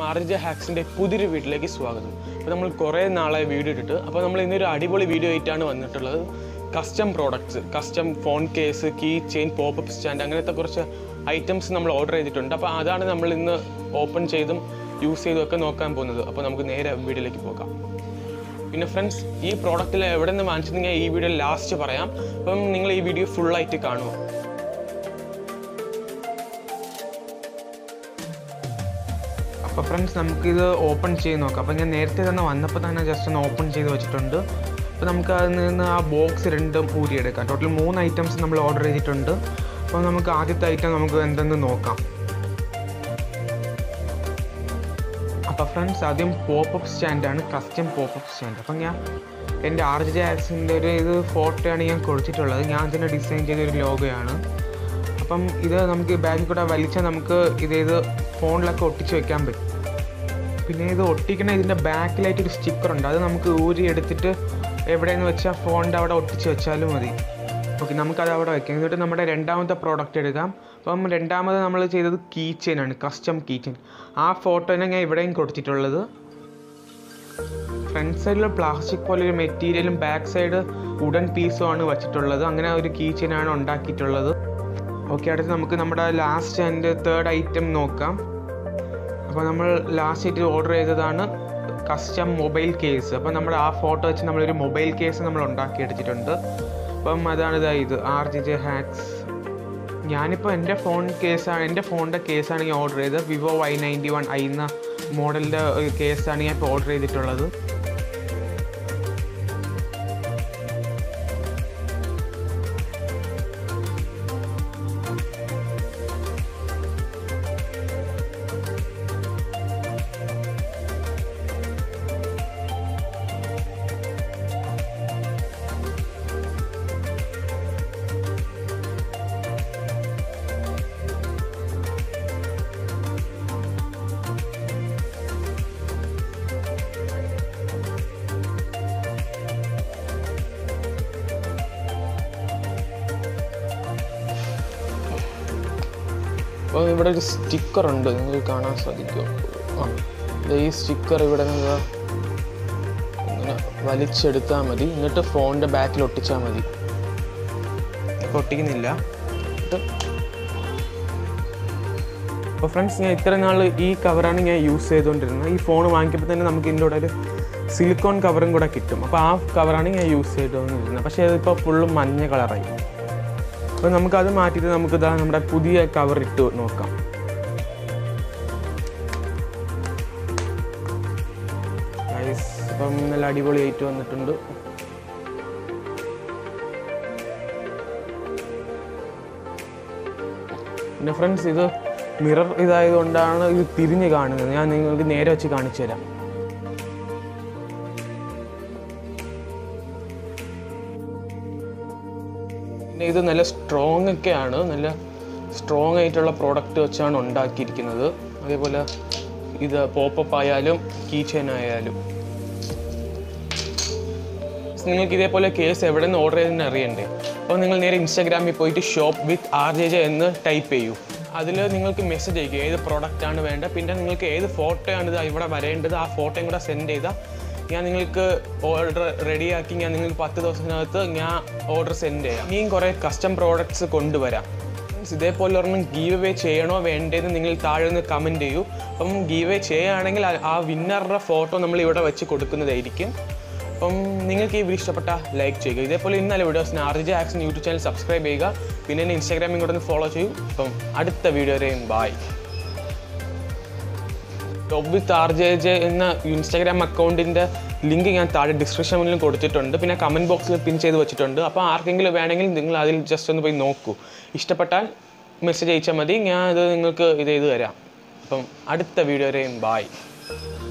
RJ ഹാക്സിൻ്റെ പുതിയൊരു വീട്ടിലേക്ക് സ്വാഗതം. അപ്പോൾ നമ്മൾ കുറേ നാളായി വീഡിയോ ഇട്ടിട്ട്, അപ്പോൾ നമ്മൾ ഇന്നൊരു അടിപൊളി വീഡിയോ ആയിട്ടാണ് വന്നിട്ടുള്ളത്. Custom products, custom phone case, key chain, popup stand, അങ്ങനത്തെ കുറച്ച് ഐറ്റംസ് നമ്മൾ ഓർഡർ ചെയ്തിട്ടുണ്ട്. അപ്പോൾ അതാണ് നമ്മൾ ഇന്ന് ഓപ്പൺ ചെയ്തും യൂസ് ചെയ്തും ഒക്കെ നോക്കാൻ പോകുന്നത്. അപ്പോൾ നമുക്ക് നേരെ വീഡിയോയിലേക്ക് പോകാം. പിന്നെ ഫ്രണ്ട്സ്, ഈ പ്രോഡക്റ്റിൽ എവിടെ നിന്ന് വാങ്ങിച്ചത് ഞാൻ ഈ വീഡിയോ ലാസ്റ്റ് പറയാം. അപ്പം നിങ്ങൾ ഈ വീഡിയോ ഫുള്ളായിട്ട് കാണുമോ. അപ്പോൾ ഫ്രണ്ട്സ്, നമുക്കിത് ഓപ്പൺ ചെയ്ത് നോക്കാം. അപ്പോൾ ഞാൻ നേരത്തെ തന്നെ വന്നപ്പോൾ തന്നെ ജസ്റ്റ് ഒന്ന് ഓപ്പൺ ചെയ്ത് വെച്ചിട്ടുണ്ട്. അപ്പോൾ നമുക്ക് അതിൽ നിന്ന് ആ ബോക്സ് രണ്ടും ഊരിയെടുക്കാം. ടോട്ടൽ 3 ഐറ്റംസ് നമ്മൾ ഓർഡർ ചെയ്തിട്ടുണ്ട്. അപ്പോൾ നമുക്ക് ആദ്യത്തെ ഐറ്റം നമുക്ക് എന്തെന്ന് നോക്കാം. അപ്പോൾ ഫ്രണ്ട്സ്, ആദ്യം പോപ്പപ്പ് സ്റ്റാൻഡാണ്, കസ്റ്റം പോപ്പപ്പ് സ്റ്റാൻഡ്. അപ്പം ഞാൻ എൻ്റെ ആർജെ ഹാക്സിൻ്റെ ഒരു ഫോട്ടോയാണ് ഞാൻ കൊടുത്തിട്ടുള്ളത്. ഞാൻ ഇതിനെ ഡിസൈൻ ചെയ്തൊരു ലോഗോയാണ്. അപ്പം ഇത് നമുക്ക് ബാഗിൽ കൂടെ വലിച്ചാൽ നമുക്ക് ഇത് ഫോണിലൊക്കെ ഒട്ടിച്ച് വെക്കാൻ പറ്റും. പിന്നെ ഇത് ഒട്ടിക്കണ ഇതിൻ്റെ ബാക്കിലായിട്ടൊരു സ്റ്റിക്കറുണ്ട്. അത് നമുക്ക് ഊരി എടുത്തിട്ട് എവിടെയെന്ന് വെച്ചാൽ ഫോണിൻ്റെ അവിടെ ഒട്ടിച്ച് വെച്ചാലും മതി. ഓക്കെ, നമുക്കത് അവിടെ വയ്ക്കാം. എന്നിട്ട് നമ്മുടെ രണ്ടാമത്തെ പ്രോഡക്റ്റ് എടുക്കാം. അപ്പം രണ്ടാമത് നമ്മൾ ചെയ്തത് കീ ചെയിനാണ്, കസ്റ്റം കീ ചെയിൻ. ആ ഫോട്ടോനെ ഞാൻ ഇവിടെയും കൊടുത്തിട്ടുള്ളത്. ഫ്രണ്ട് സൈഡിൽ പ്ലാസ്റ്റിക് പോലൊരു മെറ്റീരിയലും ബാക്ക് സൈഡ് വുഡൻ പീസുമാണ് വെച്ചിട്ടുള്ളത്. അങ്ങനെ ഒരു കീ ചെയിനാണ് ഉണ്ടാക്കിയിട്ടുള്ളത്. ഓക്കെ, അടുത്ത് നമുക്ക് നമ്മുടെ ലാസ്റ്റ് ആൻഡ് തേർഡ് ഐറ്റം നോക്കാം. അപ്പോൾ നമ്മൾ ലാസ്റ്റ് ആയിട്ട് ഓർഡർ ചെയ്തതാണ് കസ്റ്റം മൊബൈൽ കേസ്. അപ്പോൾ നമ്മുടെ ആ ഫോട്ടോ വെച്ച് നമ്മളൊരു മൊബൈൽ കേസ് നമ്മൾ ഉണ്ടാക്കിയെടുത്തിട്ടുണ്ട്. അപ്പം അതാണ് ഇത് ആർജെ ഹാക്സ്. ഞാനിപ്പോൾ എൻ്റെ ഫോണിൻ്റെ കേസാണ് ഞാൻ ഓർഡർ ചെയ്തത്. വിവോ Y91i എന്ന മോഡലിൻ്റെ കേസാണ് ഞാൻ ഇപ്പോൾ ഓർഡർ ചെയ്തിട്ടുള്ളത്. അപ്പോൾ ഇവിടെ ഒരു സ്റ്റിക്കറുണ്ട്, നിങ്ങൾക്ക് കാണാൻ സാധിക്കും. ഈ സ്റ്റിക്കർ ഇവിടെ നിന്ന് ഇങ്ങനെ വലിച്ചെടുത്താൽ മതി. എന്നിട്ട് ഫോണിൻ്റെ ബാക്കിൽ ഒട്ടിച്ചാൽ മതി. ഇപ്പോൾ ഒട്ടിക്കുന്നില്ല. അപ്പോൾ ഫ്രണ്ട്സ്, ഞാൻ ഇത്ര നാൾ ഈ കവറാണ് ഞാൻ യൂസ് ചെയ്തുകൊണ്ടിരുന്നത്. ഈ ഫോൺ വാങ്ങിക്കുമ്പോൾ തന്നെ നമുക്ക് ഇതിൻ്റെ കൂടെ ഒരു സിലിക്കോൺ കവറും കൂടെ കിട്ടും. അപ്പോൾ ആ കവറാണ് ഞാൻ യൂസ് ചെയ്തുകൊണ്ടിരുന്നത്. പക്ഷേ അതിപ്പോൾ ഫുള്ളും മഞ്ഞ കളറായി. അപ്പോൾ നമുക്കത് മാറ്റിയിട്ട് നമുക്കിതാ നമ്മുടെ പുതിയ കവർ ഇട്ട് നോക്കാം. അപ്പം നല്ല അടിപൊളിയായിട്ട് വന്നിട്ടുണ്ട്. പിന്നെ ഫ്രണ്ട്സ്, ഇത് മിറർ ഇതായതുകൊണ്ടാണ് ഇത് തിരിഞ്ഞ് കാണുന്നത്. ഞാൻ നിങ്ങൾക്ക് നേരെ വെച്ച് കാണിച്ചു തരാം. പിന്നെ ഇത് നല്ല സ്ട്രോങ് ഒക്കെയാണ്, നല്ല സ്ട്രോങ് ആയിട്ടുള്ള പ്രോഡക്റ്റ് വെച്ചാണ് ഉണ്ടാക്കിയിരിക്കുന്നത്. അതേപോലെ ഇത് പോപ്പപ്പ് ആയാലും കീ ചെയിൻ ആയാലും. നിങ്ങൾക്ക് ഇതേപോലെ കേസ് എവിടെ നിന്ന് ഓർഡർ ചെയ്തെന്ന് അറിയണ്ടേ? അപ്പോൾ നിങ്ങൾ നേരെ ഇൻസ്റ്റാഗ്രാമിൽ പോയിട്ട് ഷോപ്പ് വിത്ത് ആർജെ എന്ന് ടൈപ്പ് ചെയ്യൂ. അതിൽ നിങ്ങൾക്ക് മെസ്സേജ് അയക്കും ഏത് പ്രോഡക്റ്റാണ് വേണ്ടത്. പിന്നെ നിങ്ങൾക്ക് ഏത് ഫോട്ടോയാണ് ഇത് ഇവിടെ വരേണ്ടത്, ആ ഫോട്ടോയും കൂടെ സെൻഡ് ചെയ്താൽ ഞാൻ നിങ്ങൾക്ക് ഓർഡർ റെഡിയാക്കി ഞാൻ നിങ്ങൾക്ക് 10 ദിവസത്തിനകത്ത് ഞാൻ ഓർഡർ സെൻഡ് ചെയ്യാം. ഇനിയും കുറേ കസ്റ്റം പ്രോഡക്ട്സ് കൊണ്ടുവരാം. ഇതേപോലെ ഒരെണ്ണം ഗീവ് അവേ ചെയ്യണോ വേണ്ടതെന്ന് നിങ്ങൾ താഴെ നിന്ന് കമൻറ്റ് ചെയ്യൂ. അപ്പം ഗീവ് അവേ ചെയ്യുകയാണെങ്കിൽ ആ വിന്നറുടെ ഫോട്ടോ നമ്മൾ ഇവിടെ വെച്ച് കൊടുക്കുന്നതായിരിക്കും. അപ്പം നിങ്ങൾക്ക് ഈ വീഡിയോ ഇഷ്ടപ്പെട്ട ലൈക്ക് ചെയ്യുക. ഇതേപോലെ ഇന്നലെ വീഡിയോസിന് RJ hacks YouTube channel subscribe ചെയ്യുക. പിന്നെ എന്നെ ഇൻസ്റ്റാഗ്രാമിൽ കൂടെ ഒന്ന് ഫോളോ ചെയ്യൂ. അപ്പം അടുത്ത വീഡിയോ വരെയും ബായ്. ഷോപ്പ് വിത്ത് ആർജെ എന്ന ഇൻസ്റ്റാഗ്രാം അക്കൗണ്ടിൻ്റെ ലിങ്ക് ഞാൻ താഴെ ഡിസ്ക്രിപ്ഷനിലും കൊടുത്തിട്ടുണ്ട്. പിന്നെ കമൻറ്റ് ബോക്സിൽ പിൻ ചെയ്ത് വെച്ചിട്ടുണ്ട്. അപ്പോൾ ആർക്കെങ്കിലും വേണമെങ്കിൽ നിങ്ങൾ അതിൽ ജസ്റ്റ് ഒന്ന് പോയി നോക്കൂ. ഇഷ്ടപ്പെട്ടാൽ മെസ്സേജ് അയച്ചാൽ മതി. ഞാൻ ഇത് നിങ്ങൾക്ക് ഇത് ചെയ്ത് തരാം. അപ്പം അടുത്ത വീഡിയോ വരെയും ബായ്.